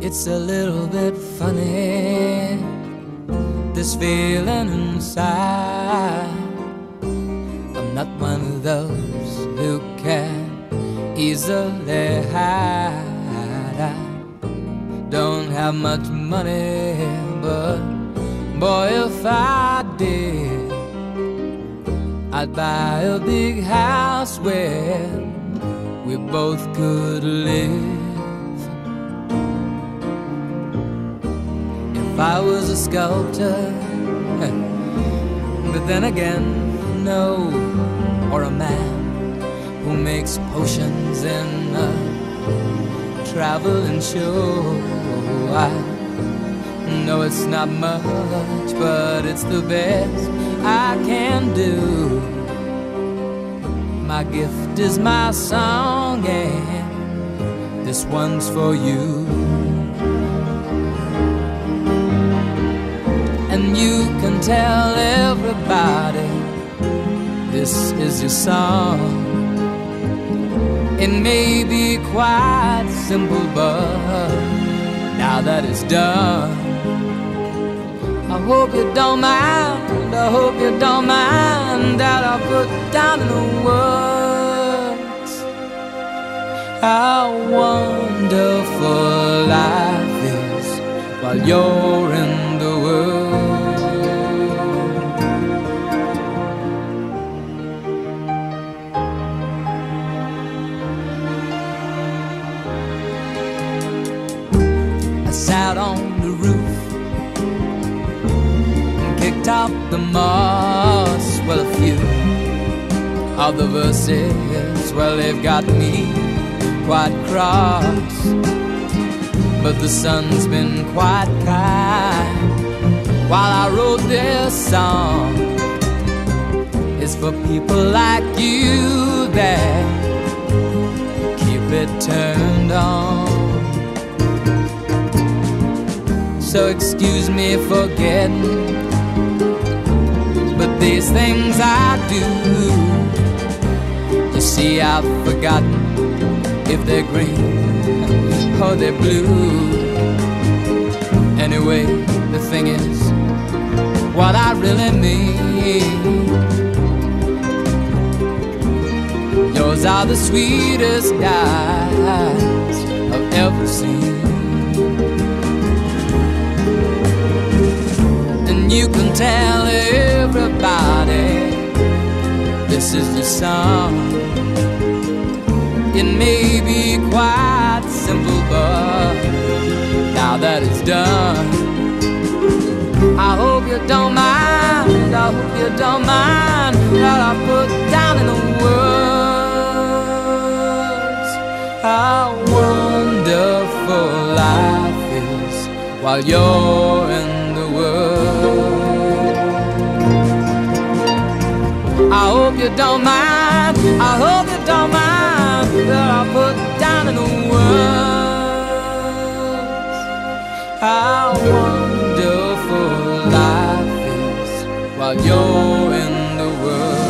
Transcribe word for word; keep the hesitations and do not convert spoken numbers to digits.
It's a little bit funny, this feeling inside. I'm not one of those who can easily hide. I don't have much money, but boy, if I did, I'd buy a big house where we both could live. If I was a sculptor, but then again, no, or a man who makes potions in a traveling show. I know it's not much, but it's the best I can do. My gift is my song, and this one's for you. And you can tell everybody this is your song. It may be quite simple, but now that it's done, I hope you don't mind, I hope you don't mind that I put down in the words how wonderful life is while you're in the world. I sat on the roof and kicked out the moss. Well, a few of the verses, well, they've got me quite cross, but the sun's been quite kind while I wrote this song. It's for people like you that keep it turned on. So excuse me for getting, but these things I do, you see, I've forgotten if they're green or they're blue. Anyway, the thing is, what I really mean, yours are the sweetest eyes I've ever seen. And you can tell everybody this is your song. It may be quite simple, but now that it's done, I hope you don't mind, I hope you don't mind that I put down in the words how wonderful life is while you're in the world. I hope you don't mind, I hope you don't mind that I put down in the words how wonderful life is while you're in the world.